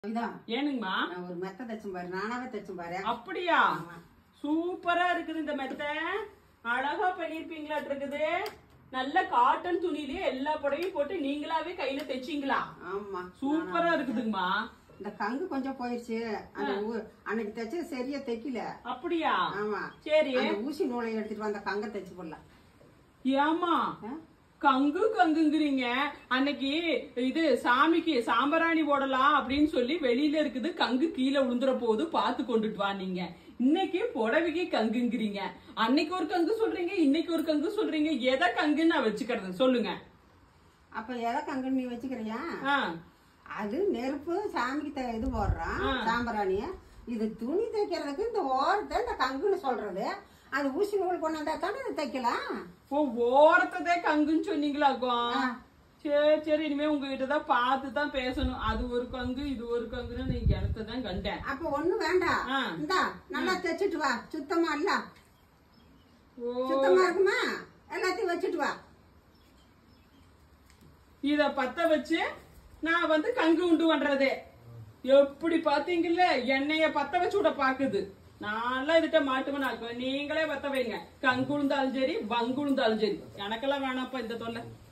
ஏனுங்கம்மா ஒரு மெத்த தச்சும் பாரு, நானாவே தச்சும் பாரு. அப்படியா? சூப்பரா இருக்குது இந்த மெத்த. அழகா பண்ணிருப்பீங்களா இருக்குது. நல்ல காட்டன் துணியிலேயே எல்லா புடவையும் போட்டு நீங்களாவே கையில தைச்சீங்களா? ஆமா, சூப்பரா இருக்குதுங்கம்மா. இந்த கங்கு கொஞ்சம் போயிருச்சு. அந்த அன்னைக்கு தைச்சது சரியா தைக்கல. அப்படியா? ஆமா. சரி, ஊசி நூலை எடுத்துட்டு வந்த கங்க தைச்சு போடலாம். ஏமா கங்கு கங்குங்கிறீங்க? அன்னைக்கு இது சாமிக்கு சாம்பராணி போடலாம் அப்படின்னு சொல்லி வெளியில இருக்குது, கங்கு கீழே விழுந்துற போது பாத்து கொண்டுட்டு வா. நீங்க இன்னைக்கு புடவைக்கு கங்குங்கிறீங்க, அன்னைக்கு ஒரு கங்கு சொல்றீங்க, இன்னைக்கு ஒரு கங்கு சொல்றீங்க. எதை கங்குன்னு நான் வச்சுக்கிறது சொல்லுங்க. அப்ப எதை கங்குன்னு நீ வச்சுக்கிறியா? அது நெருப்பு சாமிக்கு இது போடுறான் சாம்பராணிய. இது துணி தைக்கிறதுக்கு இந்த ஓரத்தை இந்த கங்குன்னு சொல்றது. அது ஊசி நூல் கொண்டாந்தா தானே தைக்கலாம். ஓ, ஓரத்ததே கங்குன்னு சொன்னீங்களாக்கும். சரி சரி, இனிமே உங்ககிட்டதான் பார்த்துதான் பேசணும். அது ஒரு கங்கு இது ஒரு கங்குன்னு நீங்க இடத்தான் கண்டேன். அப்ப ஒண்ணு வேண்டாம், இந்தா நல்லா தைச்சிட்டு வா. சுத்தமா இல்ல, சுத்தமா இருக்குமா? எல்லாத்தையும் வச்சுட்டு வா. இத பத்த வச்சு நான் வந்து கங்கு உண்டு பண்றதே எப்படி பாத்தீங்கல்ல? எண்ணெய பத்த வச்சு விட பாக்குது. நான்லாம் இதுட்ட மாட்டுவேன். நீங்களே பத்த வைங்க. கங்கு உளுந்தாலும் சரி, வங்கு உளுந்தாலும் சரி, எனக்கெல்லாம் வேணாப்பா இந்த தொல்லை.